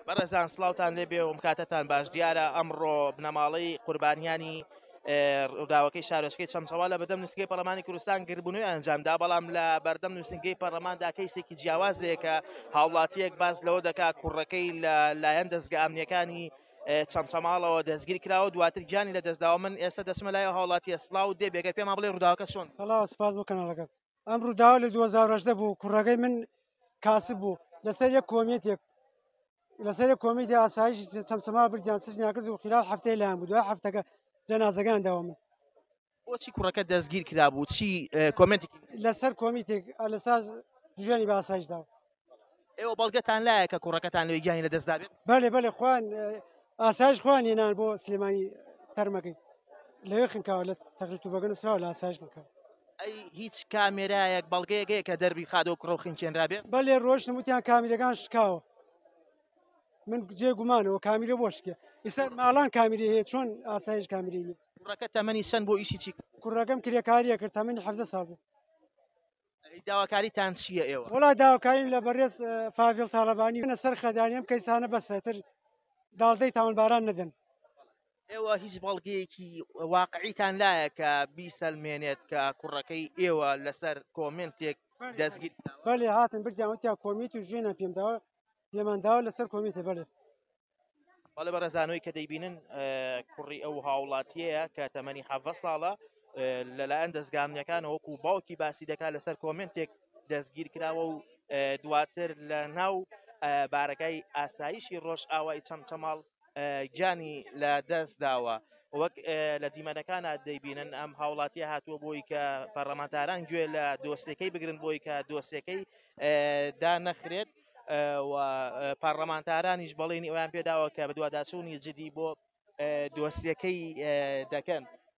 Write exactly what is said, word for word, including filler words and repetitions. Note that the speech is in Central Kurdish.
بەڕێزان سڵاوتان لێبێ و کاتتان باش دیارە ئەمڕۆ بنەماڵەی قوربانیانی ڕووداوەکەی شارۆچکەی چەمچەوا لە بەردەم نووسگەی پەرلەمانی کوردستان گربوونەوەی ئەنجامدا بەڵام لە بەردەم نووسنگەی پەرلەماندا کەیسێکی جیاوازەیە کە هاوڵاتیەک باز لەوە دەکات کوڕەکەی لە لایەن دەستگا ئەمنیەکانی چەمچەماڵەوە دەستگیر کراوە دواتر گیانی لە دەستداوە. من ئێستا دەچمە لای هاوڵاتیە سڵاو دێ بێگەر پێم بڵێ ڕووداوەکە چۆن. سەڵاو سپاس بۆ کەناڵەکەت. ئەم ڕووداوە لە دوو هەزار و هەژدە بوو. کوڕەکەی من کاسب بوو لەسەر یەک کۆمێتێک لەسەر کۆمیتی ئاسایشی چەمچەما بردیان سژنیان کرد و خلال هەفتەیە لایەن بوو. دوای هەفتەکە جەنازەکان داوە من. بۆچی کوڕەکە دەستگیر کرابوو؟ چی کۆمنتێکی لەسەر کۆمیتێک لەسەر دوژێنی بە ئاسایش داوە. ئێوە بەڵگەتان لایە کە کوڕەکەتان لەوەی گیانی لە دەستدا بێت؟ بەڵێ بەڵێ خوان ئاسایش خوان هێنان بۆ سلێمانی تەرمەکەی لەوێ خنکاوە لە تەخلیتوبەکە نووسراوە لە ئاسایش خنکاوە. ئەی هیچ کامێرایەک بەڵگەیەکەیە کە دەربی خادۆ کوڕە و خینچێنرا بێت؟ بەڵێ ڕۆژ نموتیان کامیرەکان شکاوە. من جێ گومانەوە کامیرە بۆ شکێ. ئێستا ماڵان کامیری هەیە چۆن ئاسایش کامیری نیە؟ کوڕەکە تەمەنی چەند بۆ ئیشی چی؟ کوڕەکەم کرێکاریە کرد تەمەنی حەڤدە ساڵ بوو. داواکاریتان چییە ئێوە؟ وڵا داواکاریم لە بەڕێز فاڤێڵ تاڵەبانی منە سەر خەدانیم کەیسانە بەسەتر داڵدەی تاوانباران نەدەن. ئێوە هیچ بەڵگەیەکی واقعیتان لایە کە بیسەلمێنێت کە کوڕەکەی ئێوە لەسەر کۆمنتێک دەستگیر؟ بەڵێ هاتن بردیان وتیان کۆمیت و ژێنە پێم داوە پێمان داوە لەسەر کۆمیتە. بەڵێ بەڵێ بەڕێزانەوەی کە دەیبینن کوڕی ئەو هاوڵاتیەیە کە تەمەنی حەڤدە ساڵە لەلایەن دەستگامنیەکانەوە وەکو باوکی باسی دەکات لەسەر کۆمنتێک دەستگیر کراوە و دواتر لە ناو بارەکەی ئاسایشی ڕۆژ ئاوای چەمچەماڵ گیانی لە دەست داوە. وەک لە دیمەنەکانە دەیبینن ئەم هاوڵاتیە هاتووە بۆی کە پەرلەمانتاران گوێ لە دۆسیەکەی بگرن بۆی کە دۆسیەکەی دانەخرێت و پەرلەمانتارانیش بەڵێنی ئەویان پێداوە کە بە دوواداچوونی جدی بۆ دۆسیەکەی دەکەن.